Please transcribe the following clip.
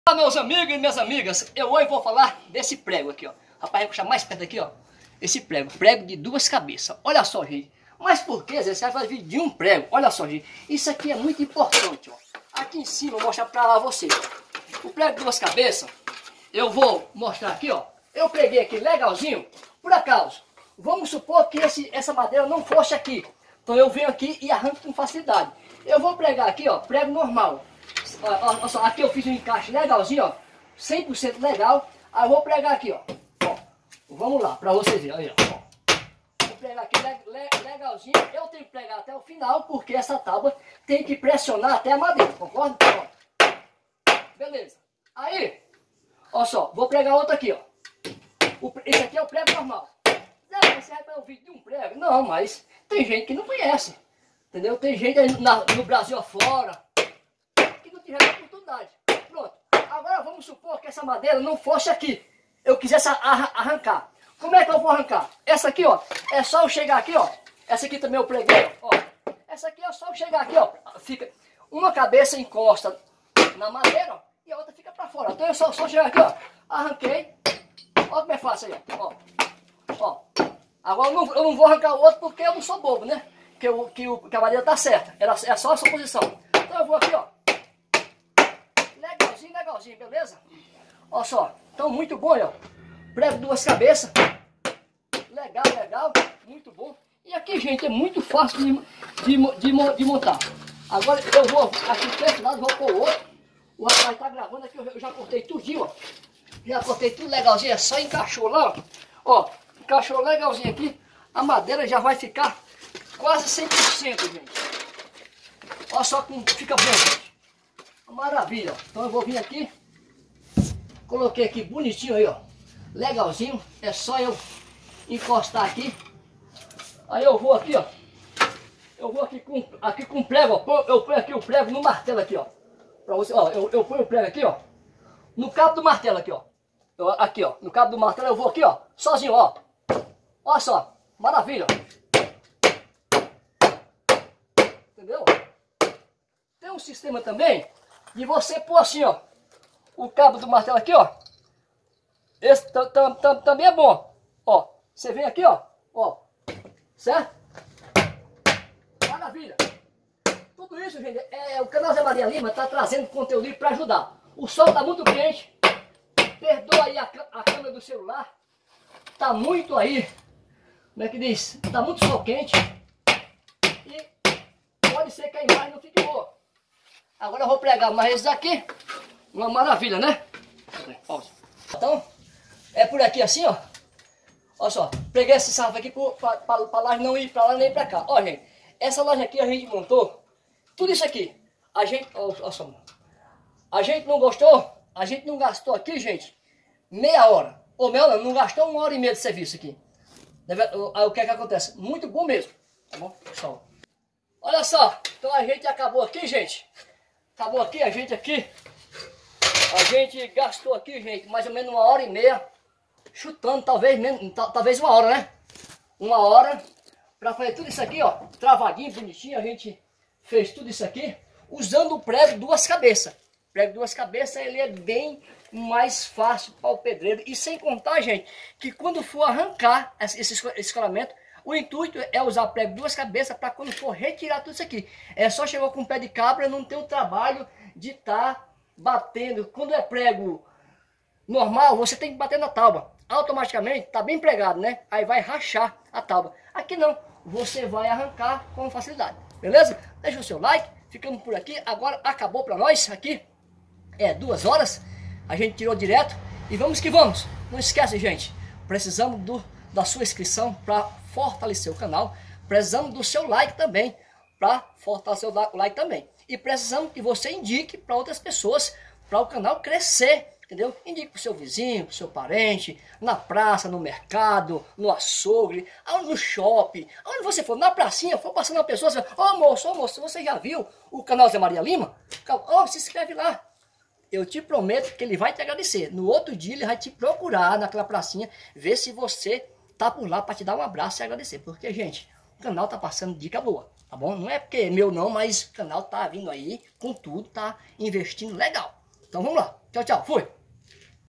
Olá, meus amigos e minhas amigas, eu hoje vou falar desse prego aqui, ó. Rapaz, eu vou puxar mais perto aqui, ó. Esse prego de duas cabeças. Olha só, gente. Mas por que você vai fazer de um prego? Olha só, gente. Isso aqui é muito importante, ó. Aqui em cima eu vou mostrar pra vocês. O prego de duas cabeças, eu vou mostrar aqui, ó. Eu peguei aqui legalzinho. Por acaso, vamos supor que essa madeira não fosse aqui. Então eu venho aqui e arranco com facilidade. Eu vou pregar aqui, ó, prego normal. Olha só, aqui eu fiz um encaixe legalzinho, ó, 100% legal. Aí eu vou pregar aqui, ó. Vamos lá, pra vocês verem, aí, ó. Vou pregar aqui legalzinho. Eu tenho que pregar até o final, porque essa tábua tem que pressionar até a madeira, concorda? Ó. Beleza. Aí, olha só, vou pregar outro aqui, ó. Esse aqui é o prego normal. Não, você vai para o vídeo de um prego? Não, mas tem gente que não conhece, entendeu? Tem gente aí no Brasil afora que não tiver oportunidade. Pronto. Agora vamos supor que essa madeira não fosse aqui. Eu quisesse arrancar. Como é que eu vou arrancar? Essa aqui, ó, é só eu chegar aqui, ó. Essa aqui também eu preguei, ó. Essa aqui é só eu chegar aqui, ó. Fica uma cabeça encosta na madeira, ó, e a outra fica para fora. Então eu só chegar aqui, ó. Arranquei. Olha como é fácil aí, ó. Ó. Agora eu não vou arrancar o outro porque eu não sou bobo, né? Que a madeira tá certa. É só essa posição. Então eu vou aqui, ó. Legalzinho, beleza? Olha só. Então muito bom, ó. Prego duas cabeças. Legal. Muito bom. E aqui, gente, é muito fácil de montar. Agora eu vou aqui para esse lado, vou pôr o outro. O rapaz tá gravando aqui, eu já cortei tudinho, ó. Já cortei tudo legalzinho, é só encaixou lá, ó. Encaixou legalzinho aqui, a madeira já vai ficar quase 100%, gente. Olha só como fica bom, gente. Maravilha, ó. Então eu vou vir aqui, coloquei aqui bonitinho aí, ó. Legalzinho, é só eu encostar aqui. Aí eu vou aqui, ó. Eu vou aqui com prego, ó. Eu ponho aqui o prego no martelo aqui, ó. Pra você, ó, eu ponho o prego aqui, ó. No cabo do martelo aqui, ó. Aqui, ó. No cabo do martelo eu vou aqui, ó. Sozinho, ó. Olha só. Maravilha. Entendeu? Tem um sistema também de você pôr assim, ó. O cabo do martelo aqui, ó. Esse também é bom. Ó. Você vem aqui, ó. Ó. Certo? Maravilha. Tudo isso, gente, o canal Zé Maria Lima tá trazendo conteúdo para ajudar. O sol tá muito quente. Perdoa aí a câmera do celular. Tá muito aí. Como é que diz? Tá muito sol quente. E pode ser que a imagem não fique boa. Agora eu vou pregar mais esses aqui. Uma maravilha, né? Pausa. Então, é por aqui assim, ó. Olha só. Preguei esse sarrafo aqui pra laje não ir pra lá nem pra cá. Ó, gente. Essa laje aqui a gente montou. Tudo isso aqui. A gente... Olha só. A gente não gostou, a gente não gastou aqui, gente, meia hora. Ou meia hora, não gastou 1h30 de serviço aqui. Aí o que é que acontece? Muito bom mesmo. Tá bom, pessoal? Olha só, então a gente acabou aqui, gente. Acabou aqui, a gente gastou aqui, gente, mais ou menos 1h30. Chutando, talvez 1 hora, né? 1 hora pra fazer tudo isso aqui, ó. Travadinho, bonitinho, a gente fez tudo isso aqui usando o prego duas cabeças. O prego duas cabeças, ele é bem mais fácil para o pedreiro. E sem contar, gente, que quando for arrancar esse escoramento, o intuito é usar prego duas cabeças para quando for retirar tudo isso aqui. É só chegar com o pé de cabra, não ter o trabalho de estar batendo. Quando é prego normal, você tem que bater na tábua. Automaticamente, tá bem pregado, né? Aí vai rachar a tábua. Aqui não, você vai arrancar com facilidade. Beleza? Deixa o seu like, ficamos por aqui. Agora acabou para nós aqui. 2 horas, a gente tirou direto e vamos que vamos. Não esquece, gente, precisamos da sua inscrição para fortalecer o canal, precisamos do seu like também para fortalecer o like também, e precisamos que você indique para outras pessoas, para o canal crescer, entendeu? Indique para o seu vizinho, para o seu parente, na praça, no mercado, no açougue, no shopping, onde você for, na pracinha, for passando uma pessoa, ô moço, você já viu o canal Zé Maria Lima? Se inscreve lá. Eu te prometo que ele vai te agradecer. No outro dia ele vai te procurar naquela pracinha, ver se você tá por lá para te dar um abraço e agradecer. Porque, gente, o canal tá passando dica boa, tá bom? Não é porque é meu não, mas o canal tá vindo aí com tudo, tá investindo legal. Então vamos lá. Tchau, tchau. Fui.